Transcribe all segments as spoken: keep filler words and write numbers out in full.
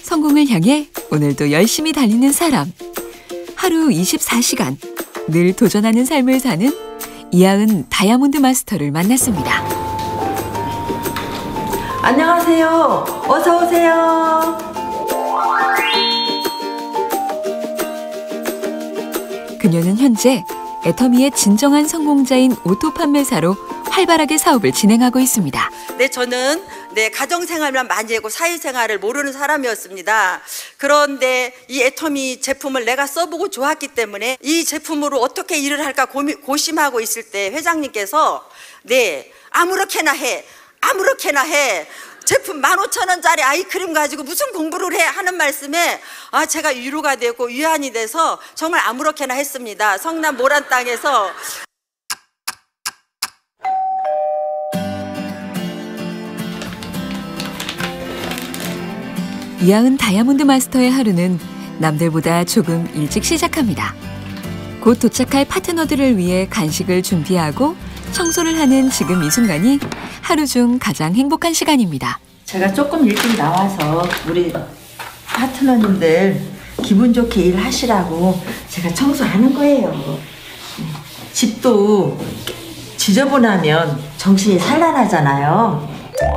성공을 향해 오늘도 열심히 달리는 사람. 하루 이십사 시간 늘 도전하는 삶을 사는 이하은 다이아몬드 마스터를 만났습니다. 안녕하세요. 어서 오세요. 그녀는 현재 애터미의 진정한 성공자인 오토 판매사로 활발하게 사업을 진행하고 있습니다. 네, 저는 네, 가정생활만 많이 하고 사회생활을 모르는 사람이었습니다. 그런데 이 애터미 제품을 내가 써보고 좋았기 때문에 이 제품으로 어떻게 일을 할까 고미, 고심하고 있을 때 회장님께서 네, 아무렇게나 해, 아무렇게나 해. 제품 만 오천 원짜리 아이크림 가지고 무슨 공부를 해 하는 말씀에 아 제가 위로가 되고 위안이 돼서 정말 아무렇게나 했습니다. 성남 모란 땅에서. 이하은 다이아몬드 마스터의 하루는 남들보다 조금 일찍 시작합니다. 곧 도착할 파트너들을 위해 간식을 준비하고 청소를 하는 지금 이 순간이 하루 중 가장 행복한 시간입니다. 제가 조금 일찍 나와서 우리 파트너님들 기분 좋게 일하시라고 제가 청소하는 거예요. 집도 지저분하면 정신이 산란하잖아요.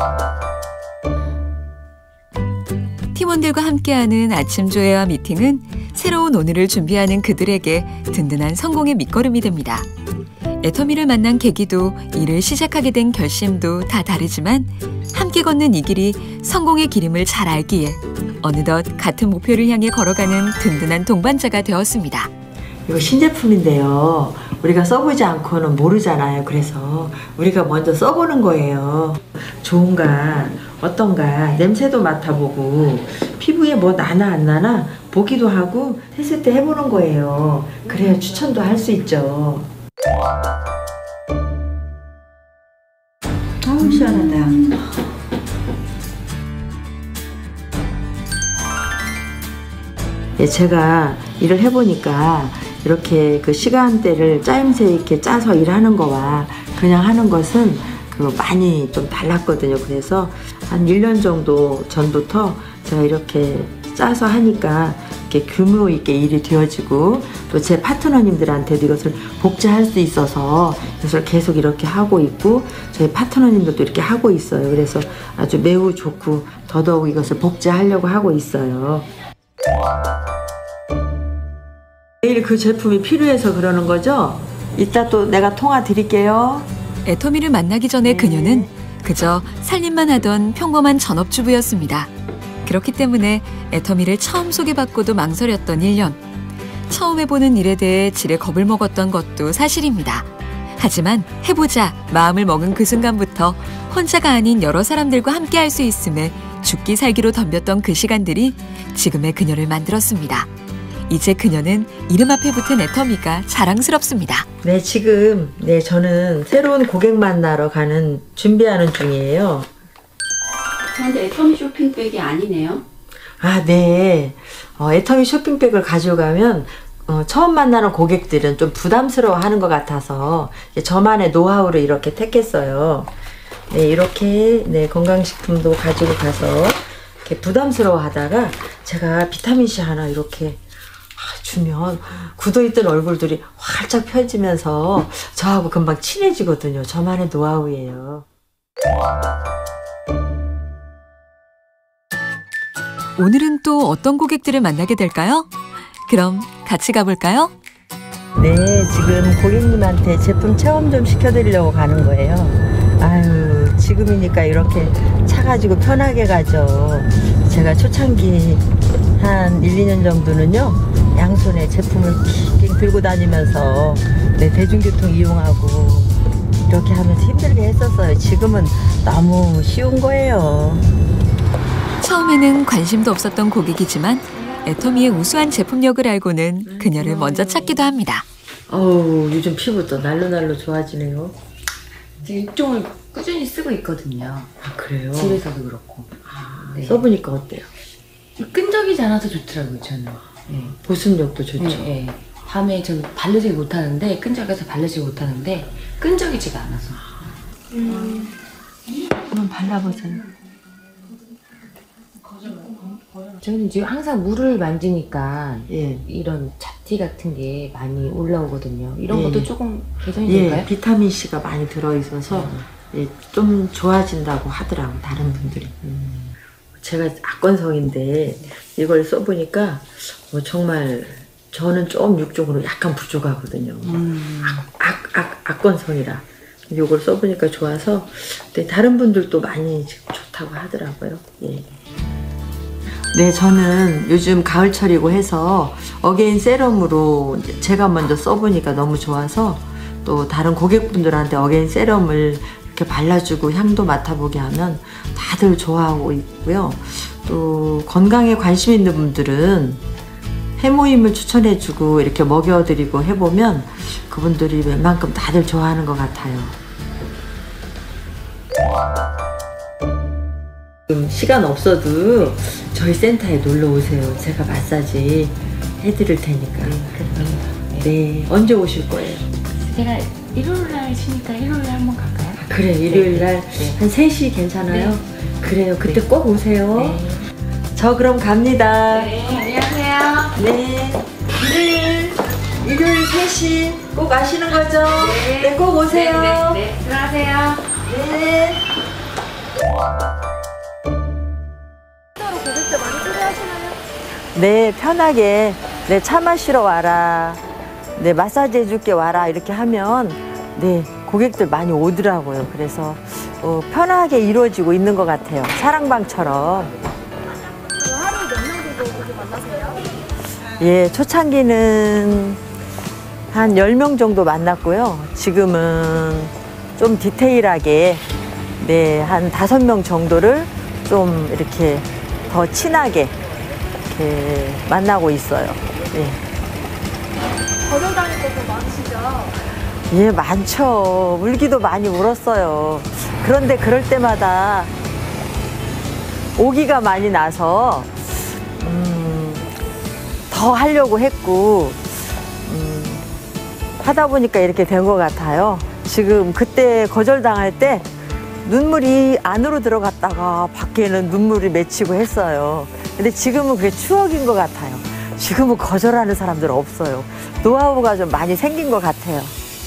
팀원들과 함께하는 아침 조회와 미팅은 새로운 오늘을 준비하는 그들에게 든든한 성공의 밑거름이 됩니다. 애터미를 만난 계기도 일을 시작하게 된 결심도 다 다르지만 함께 걷는 이 길이 성공의 기름을 잘 알기에 어느덧 같은 목표를 향해 걸어가는 든든한 동반자가 되었습니다. 이거 신제품인데요. 우리가 써보지 않고는 모르잖아요. 그래서 우리가 먼저 써보는 거예요. 좋은가 어떤가 냄새도 맡아보고 피부에 뭐 나나 안 나나 보기도 하고 테스트 해보는 거예요. 그래야 추천도 할 수 있죠. 아우 시원하다. 예, 제가 일을 해보니까 이렇게 그 시간대를 짜임새 있게 짜서 일하는 거와 그냥 하는 것은 그 많이 좀 달랐거든요. 그래서 한 일 년 정도 전부터 제가 이렇게 짜서 하니까 이렇게 규모 있게 일이 되어지고 또 제 파트너님들한테도 이것을 복제할 수 있어서 이것을 계속 이렇게 하고 있고 저희 파트너님들도 이렇게 하고 있어요. 그래서 아주 매우 좋고 더더욱 이것을 복제하려고 하고 있어요. 매일 그 제품이 필요해서 그러는 거죠? 이따 또 내가 통화 드릴게요. 애터미를 만나기 전에 그녀는 그저 살림만 하던 평범한 전업주부였습니다. 그렇기 때문에 애터미를 처음 소개받고도 망설였던 일 년. 처음 해보는 일에 대해 지레 겁을 먹었던 것도 사실입니다. 하지만 해보자 마음을 먹은 그 순간부터 혼자가 아닌 여러 사람들과 함께 할 수 있음에 죽기 살기로 덤볐던 그 시간들이 지금의 그녀를 만들었습니다. 이제 그녀는 이름 앞에 붙은 애터미가 자랑스럽습니다. 네, 지금 네 저는 새로운 고객 만나러 가는 준비하는 중이에요. 그런데 애터미 쇼핑백이 아니네요. 아, 네. 어, 애터미 쇼핑백을 가져가면 어, 처음 만나는 고객들은 좀 부담스러워하는 것 같아서 저만의 노하우를 이렇게 택했어요. 네, 이렇게 네, 건강식품도 가지고 가서 이렇게 부담스러워하다가 제가 비타민C 하나 이렇게 주면 굳어있던 얼굴들이 활짝 펴지면서 저하고 금방 친해지거든요. 저만의 노하우예요. 오늘은 또 어떤 고객들을 만나게 될까요? 그럼 같이 가볼까요? 네, 지금 고객님한테 제품 체험 좀 시켜드리려고 가는 거예요. 아유, 지금이니까 이렇게 차 가지고 편하게 가죠. 제가 초창기 한 일, 이 년 정도는요, 양손에 제품을 king 들고 다니면서 네, 대중교통 이용하고 이렇게 하면서 힘들게 했었어요. 지금은 너무 쉬운 거예요. 처음에는 관심도 없었던 고객이지만 애터미의 우수한 제품력을 알고는 그녀를 먼저 찾기도 합니다. 어우, 요즘 피부도 날로날로 좋아지네요. 지금 입종을 꾸준히 쓰고 있거든요. 아, 그래요? 집에서도 그렇고. 아, 네. 써보니까 어때요? 끈적이지 않아서 좋더라고요, 저는. 네. 보습력도 좋죠. 네, 네. 밤에 저는 바르지 못하는데, 끈적여서 바르지 못하는데 끈적이지가 않아서. 음. 한번 발라보세요. 저는 지금 항상 물을 만지니까 예. 이런 잡티 같은 게 많이 올라오거든요. 이런 예. 것도 조금 개선이 예, 될까요? 비타민 C가 많이 들어있어서 예, 좀 좋아진다고 하더라고 다른 분들이. 음. 제가 악건성인데 이걸 써보니까 어, 정말 저는 좀 육적으로 약간 부족하거든요. 음. 악, 악, 악건성이라 이걸 써보니까 좋아서 네, 다른 분들도 많이 지금 좋다고 하더라고요. 예. 네, 저는 요즘 가을철이고 해서 어게인 세럼으로 제가 먼저 써보니까 너무 좋아서 또 다른 고객분들한테 어게인 세럼을 이렇게 발라주고 향도 맡아보게 하면 다들 좋아하고 있고요. 또 건강에 관심 있는 분들은 해모임을 추천해주고 이렇게 먹여드리고 해보면 그분들이 웬만큼 다들 좋아하는 것 같아요. 지금 시간 없어도 저희 센터에 놀러 오세요. 제가 마사지 해드릴 테니까. 네. 네, 언제 오실 거예요? 제가 일요일 날 쉬니까 일요일 날 한번 갈까요? 아, 그래, 일요일 날 네. 한 세 시 괜찮아요? 네. 그래요, 그때 네. 꼭 오세요. 네. 저 그럼 갑니다. 네, 안녕하세요. 네, 일요일, 일요일 세 시 꼭 아시는 거죠? 네. 네, 꼭 오세요. 네, 네, 네. 들어가세요. 네. 네, 편하게 네, 차 마시러 와라, 네, 마사지 해줄게 와라 이렇게 하면 네, 고객들 많이 오더라고요. 그래서 어, 편하게 이루어지고 있는 것 같아요. 사랑방처럼. 하루에 몇 명 정도 그렇게 만나세요? 예, 초창기는 한 열 명 정도 만났고요. 지금은 좀 디테일하게 네, 한 다섯 명 정도를 좀 이렇게 더 친하게 이렇게 만나고 있어요. 예. 거절당할 때도 많으시죠? 예, 많죠. 울기도 많이 울었어요. 그런데 그럴 때마다 오기가 많이 나서 음, 더 하려고 했고 음, 하다 보니까 이렇게 된 것 같아요. 지금 그때 거절당할 때 눈물이 안으로 들어갔다가 밖에는 눈물이 맺히고 했어요. 근데 지금은 그게 추억인 것 같아요. 지금은 거절하는 사람들 없어요. 노하우가 좀 많이 생긴 것 같아요.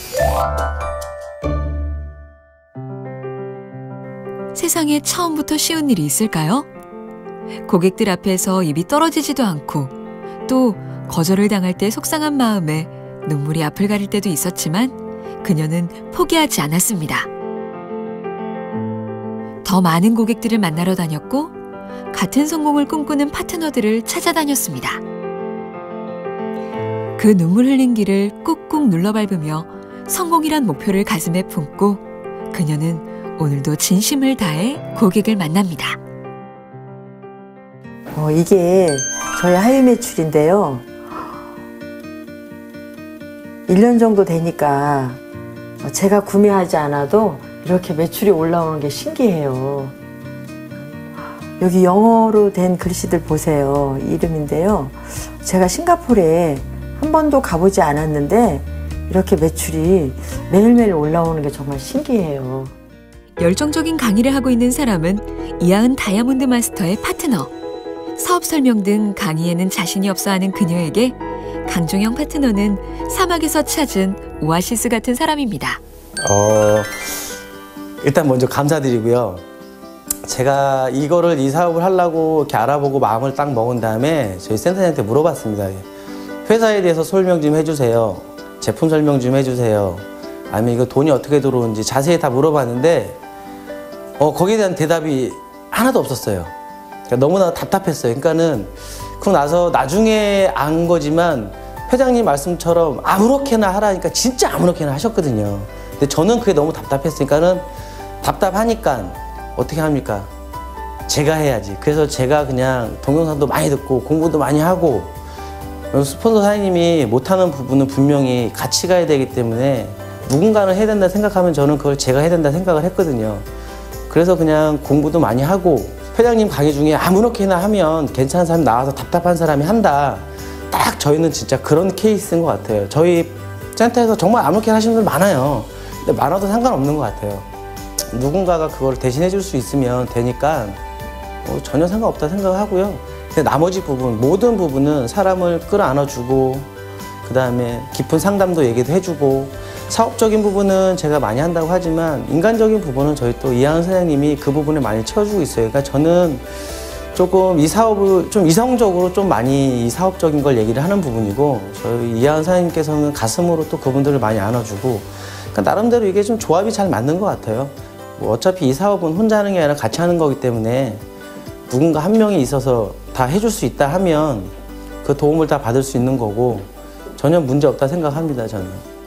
세상에 처음부터 쉬운 일이 있을까요? 고객들 앞에서 입이 떨어지지도 않고 또 거절을 당할 때 속상한 마음에 눈물이 앞을 가릴 때도 있었지만 그녀는 포기하지 않았습니다. 더 많은 고객들을 만나러 다녔고 같은 성공을 꿈꾸는 파트너들을 찾아다녔습니다. 그 눈물 흘린 길을 꾹꾹 눌러 밟으며 성공이란 목표를 가슴에 품고 그녀는 오늘도 진심을 다해 고객을 만납니다. 어, 이게 저희 하위 매출인데요. 일 년 정도 되니까 제가 구매하지 않아도 이렇게 매출이 올라오는 게 신기해요. 여기 영어로 된 글씨들 보세요. 이름인데요. 제가 싱가포르에 한 번도 가보지 않았는데 이렇게 매출이 매일매일 올라오는 게 정말 신기해요. 열정적인 강의를 하고 있는 사람은 이하은 다이아몬드 마스터의 파트너. 사업 설명 등 강의에는 자신이 없어하는 그녀에게 강종영 파트너는 사막에서 찾은 오아시스 같은 사람입니다. 어, 일단 먼저 감사드리고요. 제가 이거를 이 사업을 하려고 이렇게 알아보고 마음을 딱 먹은 다음에 저희 센터장한테 물어봤습니다. 회사에 대해서 설명 좀 해주세요. 제품 설명 좀 해주세요. 아니면 이거 돈이 어떻게 들어오는지 자세히 다 물어봤는데 어, 거기에 대한 대답이 하나도 없었어요. 그러니까 너무나 답답했어요. 그러니까는 그러고 나서 나중에 안 거지만 회장님 말씀처럼 아무렇게나 하라니까 진짜 아무렇게나 하셨거든요. 근데 저는 그게 너무 답답했으니까는 답답하니까 어떻게 합니까? 제가 해야지. 그래서 제가 그냥 동영상도 많이 듣고 공부도 많이 하고 스폰서 사장님이 못하는 부분은 분명히 같이 가야 되기 때문에 누군가는 해야 된다 생각하면 저는 그걸 제가 해야 된다 생각을 했거든요. 그래서 그냥 공부도 많이 하고 회장님 강의 중에 아무렇게나 하면 괜찮은 사람이 나와서 답답한 사람이 한다. 딱 저희는 진짜 그런 케이스인 것 같아요. 저희 센터에서 정말 아무렇게나 하시는 분들 많아요. 근데 많아도 상관없는 것 같아요. 누군가가 그걸 대신해 줄 수 있으면 되니까 뭐 전혀 상관없다 생각하고요. 근데 나머지 부분, 모든 부분은 사람을 끌어안아주고 그 다음에 깊은 상담도 얘기도 해주고 사업적인 부분은 제가 많이 한다고 하지만 인간적인 부분은 저희 또 이하은 사장님이 그 부분을 많이 채워주고 있어요. 그러니까 저는 조금 이 사업을 좀 이성적으로 좀 많이 이 사업적인 걸 얘기를 하는 부분이고 저희 이하은 사장님께서는 가슴으로 또 그분들을 많이 안아주고 그러니까 나름대로 이게 좀 조합이 잘 맞는 것 같아요. 뭐 어차피 이 사업은 혼자 하는 게 아니라 같이 하는 거기 때문에 누군가 한 명이 있어서 다 해줄 수 있다 하면 그 도움을 다 받을 수 있는 거고 전혀 문제 없다 생각합니다, 저는.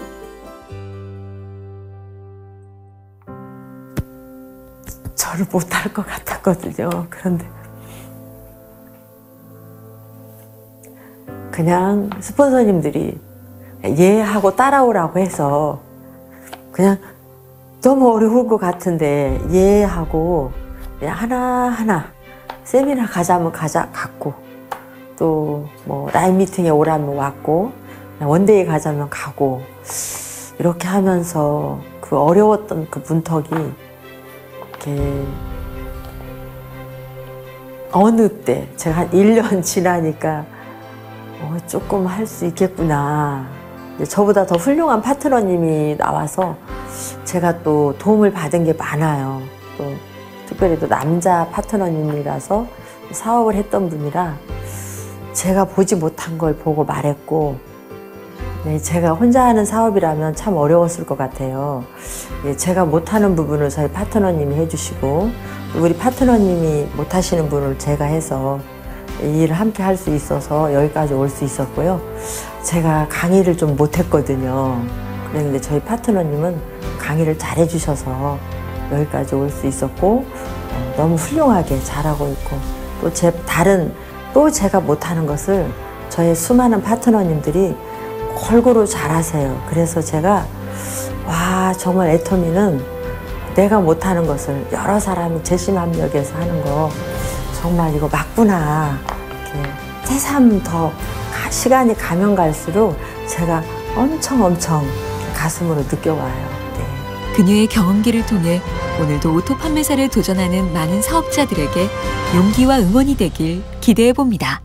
저를 못할 것 같았거든요. 그런데 그냥 스폰서님들이 이해하고 따라오라고 해서 그냥 너무 어려울 것 같은데 이해하고 그냥 하나하나 세미나 가자면 가자 갔고 또 뭐 라인 미팅에 오라면 왔고 원데이 가자면 가고 이렇게 하면서 그 어려웠던 그 문턱이 이렇게 어느 때 제가 한 일 년 지나니까 어, 조금 할 수 있겠구나. 저보다 더 훌륭한 파트너님이 나와서 제가 또 도움을 받은 게 많아요. 또 특별히 또 남자 파트너님이라서 사업을 했던 분이라 제가 보지 못한 걸 보고 말했고 네, 제가 혼자 하는 사업이라면 참 어려웠을 것 같아요. 예, 제가 못하는 부분을 저희 파트너님이 해주시고 우리 파트너님이 못하시는 분을 제가 해서 이 일을 함께 할 수 있어서 여기까지 올 수 있었고요. 제가 강의를 좀 못했거든요. 그런데 저희 파트너님은 강의를 잘 해주셔서 여기까지 올 수 있었고 어, 너무 훌륭하게 잘하고 있고 또 제 다른 또 제가 못하는 것을 저의 수많은 파트너님들이 골고루 잘하세요. 그래서 제가 와 정말 애터미는 내가 못하는 것을 여러 사람이 재심합력해서 하는 거 정말 이거 맞구나. 이렇게 새삼 더 시간이 가면 갈수록 제가 엄청 엄청 가슴으로 느껴와요. 네. 그녀의 경험기를 통해 오늘도 오토 판매사를 도전하는 많은 사업자들에게 용기와 응원이 되길 기대해 봅니다.